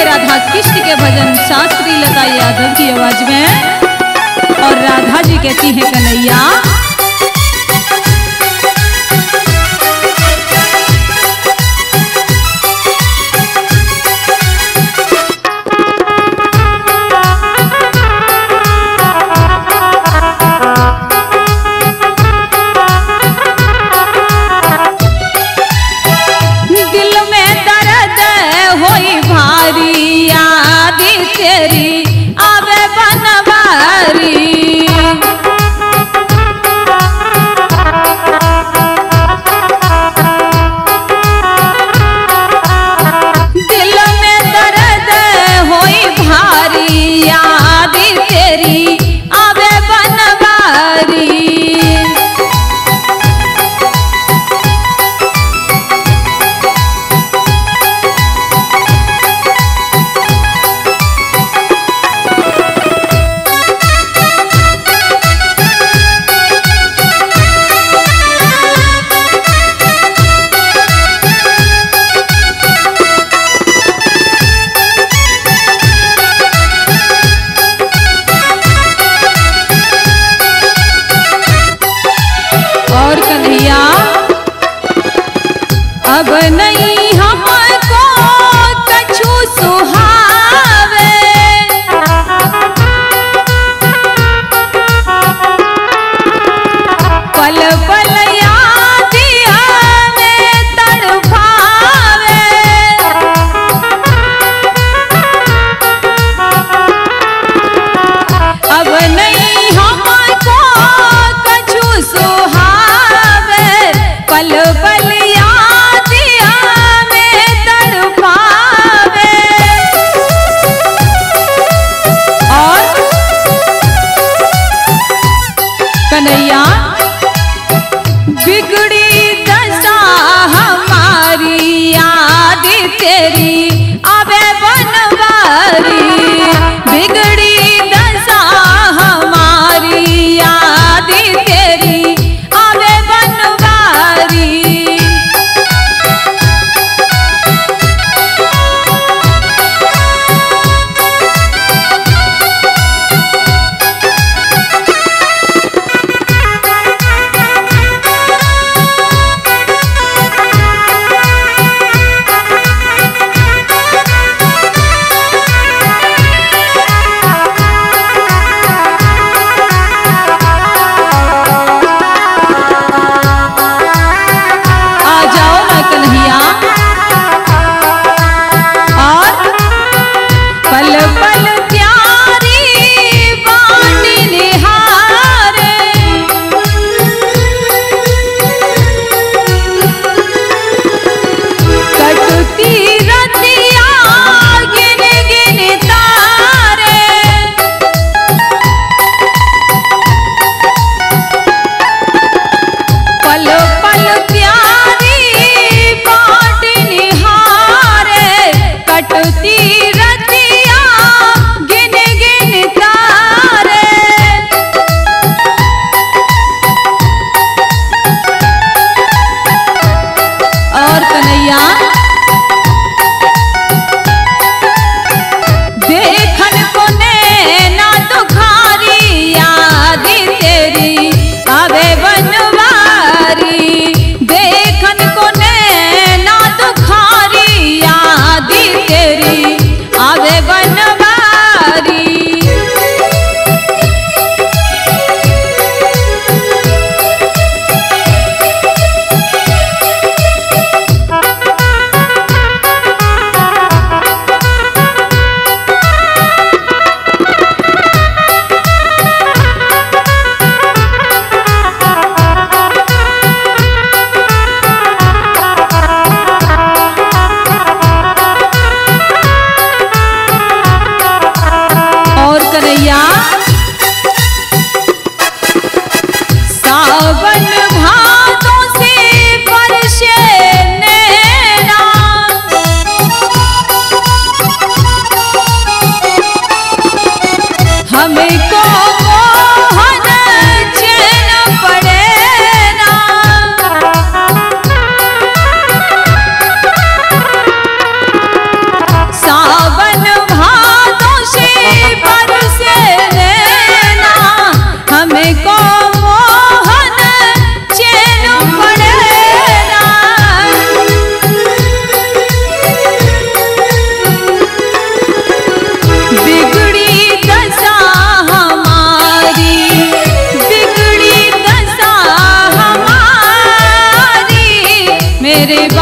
सुनिए राधा कृष्ण के भजन शास्त्री लता यादव की आवाज में। और राधा जी कहती है कन्हैया अब नहीं हमको कछु सुहावे, पल पल याद आवे तड़पावे। अब नहीं हमको कछु सुहावे, पल पल कन्हैया बिगड़ी दशा हमारी याद तेरी आवे बनवारी, बिगड़ी दशा हमारी याद तेरी आवे बनवारी। देखन को नैना दुखारी याद तेरी आवे बनवारी, देखन को नैना दुखारी याद तेरी आवे बनवारी। सावन भादों से बरसे नैना, हमको मोहन चैन पड़े ना। सावन मेरे